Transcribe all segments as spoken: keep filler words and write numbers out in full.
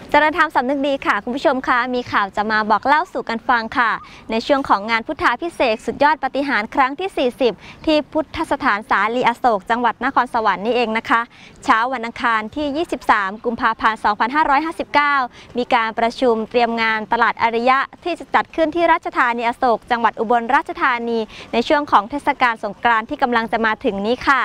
เจริญธรรมสำนึกดีค่ะคุณผู้ชมคะมีข่าวจะมาบอกเล่าสู่กันฟังค่ะในช่วงของงานพุทธาภิเษกสุดยอดปาฏิหาริย์ครั้งที่สี่สิบที่พุทธสถานสาลีอโศกจังหวัดนครสวรรค์นี่เองนะคะเช้าวันอังคารที่ยี่สิบสามกุมภาพันธ์สองพันห้าร้อยห้าสิบเก้ามีการประชุมเตรียมงานตลาดอริยะที่จะจัดขึ้นที่ราชธานีอโศกจังหวัดอุบลราชธานีในช่วงของเทศกาลสงกรานต์ที่กำลังจะมาถึงนี้ค่ะ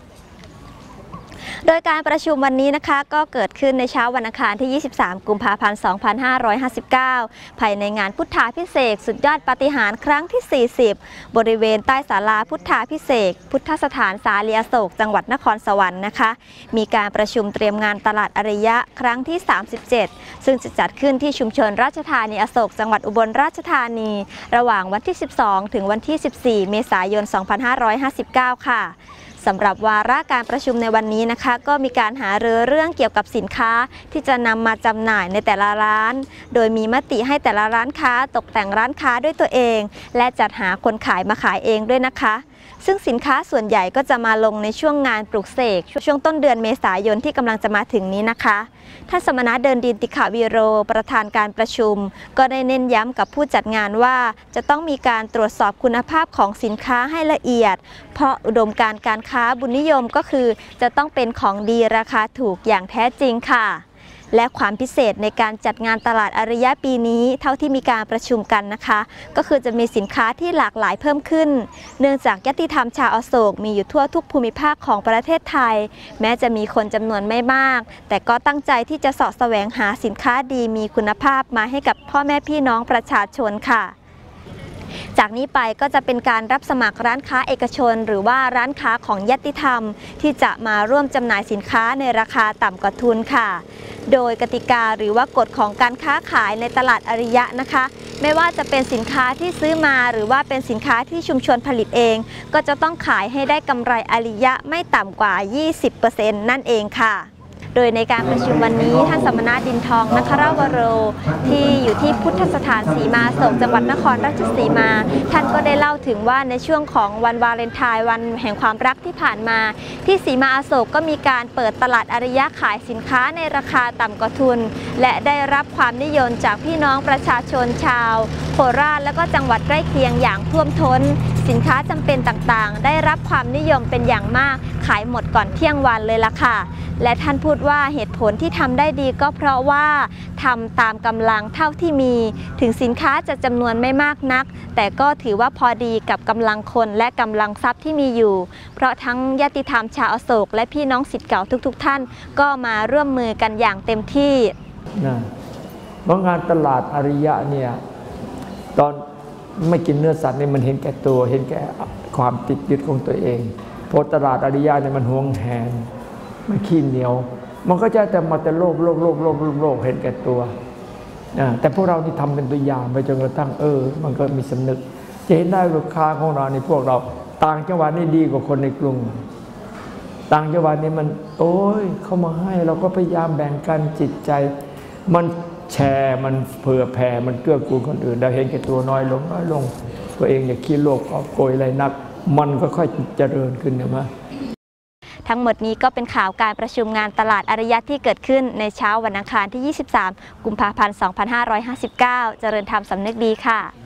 โดยการประชุมวันนี้นะคะก็เกิดขึ้นในเช้าวันอังคารที่ยี่สิบสามกุมภาพันธ์สองพันห้าร้อยห้าสิบเก้าภายในงานพุทธาภิเษกสุดยอดปาฏิหาริย์ครั้งที่สี่สิบบริเวณใต้ศาลาพุทธาภิเษกพุทธสถานสาลีอโศกจังหวัดนครสวรรค์นะคะมีการประชุมเตรียมงานตลาดอริยะครั้งที่สามสิบเจ็ดซึ่งจะจัดขึ้นที่ชุมชนราชธานีอโศกจังหวัดอุบลราชธานีระหว่างวันที่สิบสองถึงวันที่สิบสี่เมษายนสองพันห้าร้อยห้าสิบเก้าค่ะสำหรับวาระการประชุมในวันนี้นะคะก็มีการหารือเรื่องเกี่ยวกับสินค้าที่จะนำมาจำหน่ายในแต่ละร้านโดยมีมติให้แต่ละร้านค้าตกแต่งร้านค้าด้วยตัวเองและจัดหาคนขายมาขายเองด้วยนะคะซึ่งสินค้าส่วนใหญ่ก็จะมาลงในช่วงงานปลุกเสกช่วงต้นเดือนเมษายนที่กำลังจะมาถึงนี้นะคะท่านสมณะเดินดินติขวีโรประธานการประชุมก็ได้เน้นย้ำกับผู้จัดงานว่าจะต้องมีการตรวจสอบคุณภาพของสินค้าให้ละเอียดเพราะอุดมการณ์การค้าบุญนิยมก็คือจะต้องเป็นของดีราคาถูกอย่างแท้จริงค่ะและความพิเศษในการจัดงานตลาดอริยะปีนี้เท่าที่มีการประชุมกันนะคะก็คือจะมีสินค้าที่หลากหลายเพิ่มขึ้นเนื่องจากญาติธรรมชาวอโศกมีอยู่ทั่วทุกภูมิภาคของประเทศไทยแม้จะมีคนจำนวนไม่มากแต่ก็ตั้งใจที่จะเสาะแสวงหาสินค้าดีมีคุณภาพมาให้กับพ่อแม่พี่น้องประชาชนค่ะจากนี้ไปก็จะเป็นการรับสมัครร้านค้าเอกชนหรือว่าร้านค้าของญาติธรรมที่จะมาร่วมจำหน่ายสินค้าในราคาต่ำกว่าทุนค่ะโดยกติกาหรือว่ากฎของการค้าขายในตลาดอริยะนะคะไม่ว่าจะเป็นสินค้าที่ซื้อมาหรือว่าเป็นสินค้าที่ชุมชนผลิตเองก็จะต้องขายให้ได้กำไรอริยะไม่ต่ำกว่า ยี่สิบเปอร์เซ็นต์ นั่นเองค่ะโดยในการประชุมวันนี้ท่านสมณะดินทองนครวโรที่อยู่ที่พุทธสถานสีมาโศกจังหวัดนครราชสีมาท่านก็ได้เล่าถึงว่าในช่วงของวันวาเลนไทน์วันแห่งความรักที่ผ่านมาที่สีมาอโศกก็มีการเปิดตลาดอริยะขายสินค้าในราคาต่ำกว่าทุนและได้รับความนิยมจากพี่น้องประชาชนชาวโคราชและก็จังหวัดใกล้เคียงอย่างท่วมท้นสินค้าจำเป็นต่างๆได้รับความนิยมเป็นอย่างมากขายหมดก่อนเที่ยงวันเลยล่ะค่ะและท่านพูดว่าเหตุผลที่ทำได้ดีก็เพราะว่าทำตามกำลังเท่าที่มีถึงสินค้าจะจำนวนไม่มากนักแต่ก็ถือว่าพอดีกับกำลังคนและกำลังทรัพย์ที่มีอยู่เพราะทั้งญาติธรรมชาวอโศกและพี่น้องศิษย์เก่าทุกๆท่านก็มาร่วมมือกันอย่างเต็มที่นะเพราะงานตลาดอริยะเนี่ยตอนไม่กินเนื้อสัตว์นี่มันเห็นแก่ตัวเห็นแก่ความติดยึดของตัวเองเพราะตลาดอริยะเนี่ยมันหวงแหนมันขี้เหนียวมันก็จะแต่มาแต่โลภโลภโลภโลภโลภเห็นแก่ตัวนะแต่พวกเราที่ทำเป็นตัวอย่างไปจนกระทั่งเออมันก็มีสำนึกจะเห็นได้ลูกค้าของเราในพวกเราต่างจังหวัดนี่ดีกว่าคนในกรุงต่างจังหวัดนี่มันโอ้ยเขามาให้เราก็พยายามแบ่งกันจิตใจมันแชร์มันเผื่อแผ่มันเกื้อกูลคนอื่นเราเห็นแก่ตัวน้อยลงน้อยลงตัวเองอย่าคิดโลภกอบโกยอะไรนักมันก็ค่อยเจริญขึ้นนะมั้ยทั้งหมดนี้ก็เป็นข่าวการประชุมงานตลาดอริยะที่เกิดขึ้นในเช้าวันอังคารที่ยี่สิบสามกุมภาพันธ์สองพันห้าร้อยห้าสิบเก้าเจริญธรรมสำนึกดีค่ะ